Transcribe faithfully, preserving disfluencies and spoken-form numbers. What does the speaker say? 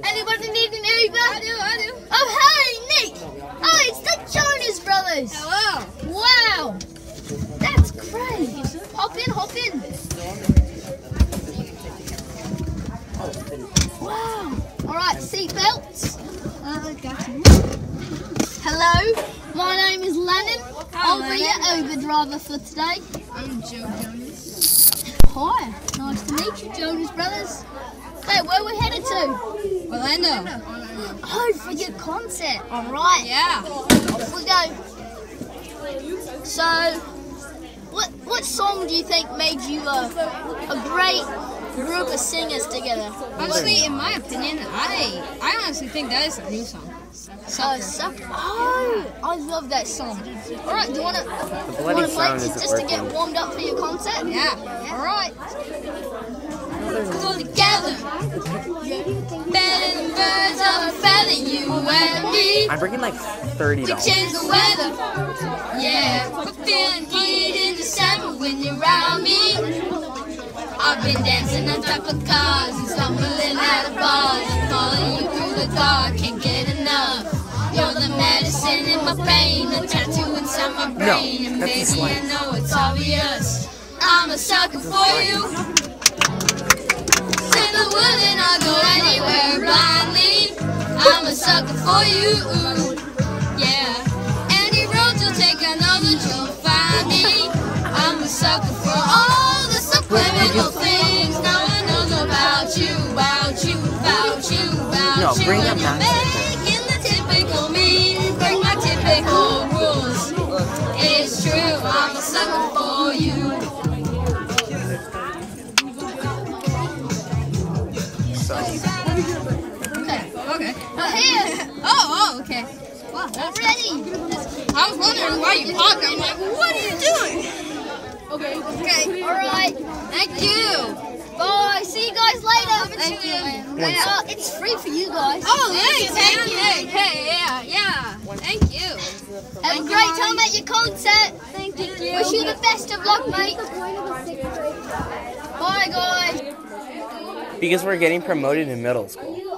Anybody need an Uber? I do, I do. Oh, hey, Nick. Oh, it's the Jonas Brothers. Hello. Wow. That's great. Hop in, hop in. Wow. All right, seatbelts. Uh, got you. Hello, my name is Lennon. Hello, I'll be your Uber driver for today. I'm Joe Jonas. Hi, nice to meet you, Jonas Brothers. Hey, where we headed to? Orlando. Oh, for your concert. All right. Yeah. Off we go. So, what what song do you think made you a, a great group of singers together? Honestly, in my opinion, I I honestly think that is a new song. Oh, Sucker. Oh, I love that song. All right, do you want to bloody play sound it isn't just to get working. warmed up for your concert? Yeah. All right. Go together. Better than birds of a feather, you and me. I'm bringing like thirty We dollars. change the weather. Yeah. We're feeling heat in December when you're around me. I've been dancing on top of cars and stumbling out of bars and falling you through the dark. Can't get enough. You're the medicine in my pain, a tattoo inside my brain. And that's a baby, I slice. know it's obvious. I'm a sucker for you. In the wood and I'll go anywhere blindly. I'm a sucker for you. Yeah. Any road you'll take, I know that you'll find me. I'm a sucker for all the subliminal things no one knows about you, about you, about you, about No, you. bring And them you're back. making the typical me break my typical rules. It's true, I'm a sucker for you. Okay. Okay. We're here. Oh, oh, okay. Wow. We're ready. I was wondering why you talked. I'm like, what are you doing? Okay. Okay. All right. Thank you. Bye. See you guys later. Thank you. Uh, it's free for you guys. Oh, thanks. Thank you. Hey, hey, yeah, yeah. Thank you. Have a great time at your concert. Thank you. Wish you the best of luck, mate. Bye, guys. Because we're getting promoted in middle school.